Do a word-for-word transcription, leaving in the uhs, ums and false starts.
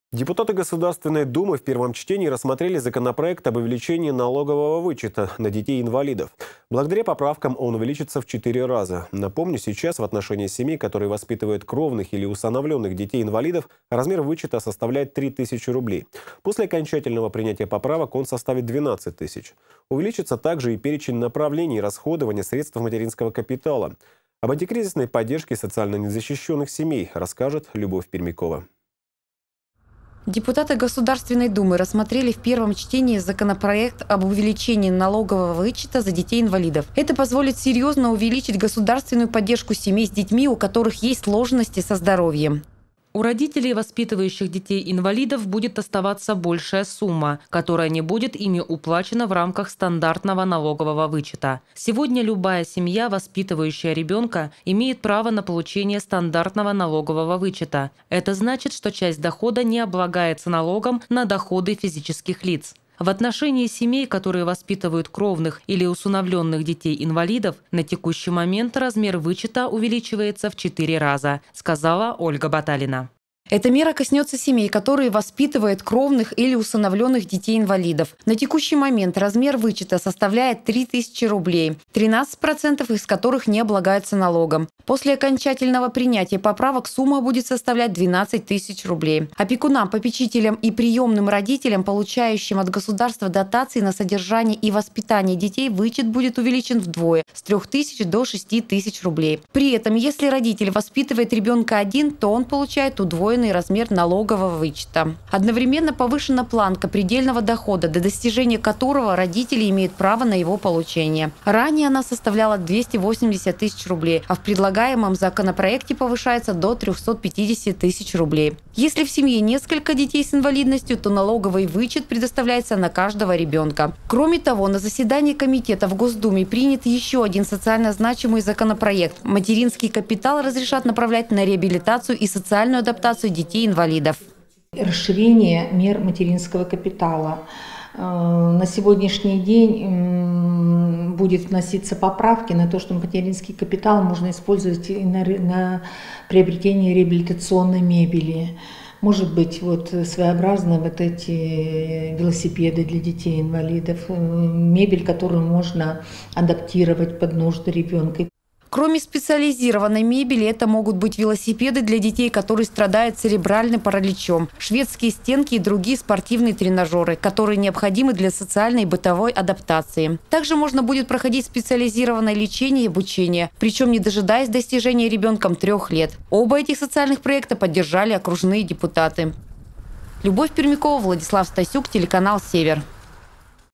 Депутаты Государственной Думы в первом чтении рассмотрели законопроект об увеличении налогового вычета на детей-инвалидов. Благодаря поправкам он увеличится в четыре раза. Напомню, сейчас в отношении семей, которые воспитывают кровных или усыновленных детей-инвалидов, размер вычета составляет три тысячи рублей. После окончательного принятия поправок он составит двенадцать тысяч. Увеличится также и перечень направлений и расходования средств материнского капитала. Об антикризисной поддержке социально незащищенных семей расскажет Любовь Пермякова. Депутаты Государственной Думы рассмотрели в первом чтении законопроект об увеличении налогового вычета за детей-инвалидов. Это позволит серьезно увеличить государственную поддержку семей с детьми, у которых есть сложности со здоровьем. У родителей, воспитывающих детей-инвалидов, будет оставаться большая сумма, которая не будет ими уплачена в рамках стандартного налогового вычета. Сегодня любая семья, воспитывающая ребенка, имеет право на получение стандартного налогового вычета. Это значит, что часть дохода не облагается налогом на доходы физических лиц. В отношении семей, которые воспитывают кровных или усыновленных детей-инвалидов, на текущий момент размер вычета увеличивается в четыре раза, сказала Ольга Баталина. Эта мера коснется семей, которые воспитывают кровных или усыновленных детей-инвалидов. На текущий момент размер вычета составляет три тысячи рублей, тринадцать процентов из которых не облагаются налогом. После окончательного принятия поправок сумма будет составлять двенадцать тысяч рублей. Опекунам, попечителям и приемным родителям, получающим от государства дотации на содержание и воспитание детей, вычет будет увеличен вдвое – с трёх тысяч до шести тысяч рублей. При этом, если родитель воспитывает ребенка один, то он получает удвоенный размер налогового вычета. Одновременно повышена планка предельного дохода, до достижения которого родители имеют право на его получение. Ранее она составляла двести восемьдесят тысяч рублей, а в предлагаемом законопроекте повышается до трёхсот пятидесяти тысяч рублей. Если в семье несколько детей с инвалидностью, то налоговый вычет предоставляется на каждого ребенка. Кроме того, на заседании комитета в Госдуме принят еще один социально значимый законопроект. Материнский капитал разрешат направлять на реабилитацию и социальную адаптацию детей-инвалидов. Расширение мер материнского капитала. На сегодняшний день будет вноситься поправки на то, что материнский капитал можно использовать и на, на приобретение реабилитационной мебели. Может быть, вот своеобразно вот эти велосипеды для детей-инвалидов, мебель, которую можно адаптировать под нужды ребенка. Кроме специализированной мебели, это могут быть велосипеды для детей, которые страдают церебральным параличом, шведские стенки и другие спортивные тренажеры, которые необходимы для социальной и бытовой адаптации. Также можно будет проходить специализированное лечение и обучение, причем не дожидаясь достижения ребенком трех лет. Оба этих социальных проекта поддержали окружные депутаты. Любовь Пермякова, Владислав Стасюк, телеканал «Север».